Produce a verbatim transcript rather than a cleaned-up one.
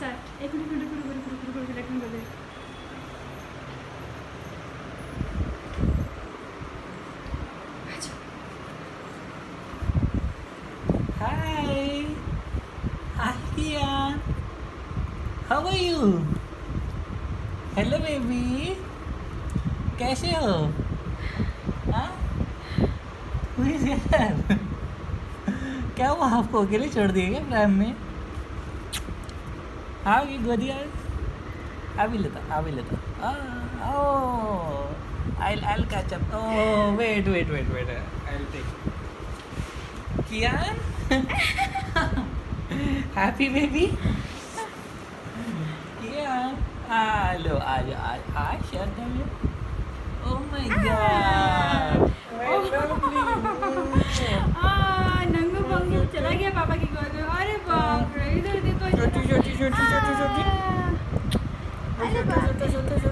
Start एक minute रुको रुको रुको रुको रुको लेकिन बोले Hi. Hi, Kiaan. How are you? Hello, baby. कैसे हो? हाँ? Who is here? क्या हुआ आपको अकेले छोड़ दिए क्या प्रेम में? हाँ ये गोदी आ आ भी लेता आ भी लेता ah oh I'll I'll catch up oh wait wait wait wait I'll take Kiaan happy baby Kiaan ah लो आ जा आ आ share कर ले oh my god my lovely आ नंगू पंगू चला गया पापा की गोद में अरे बाप रे इधर देखो छोटी छोटी छोटी छोटी छोटी छोटी छोटी छोटी छोटी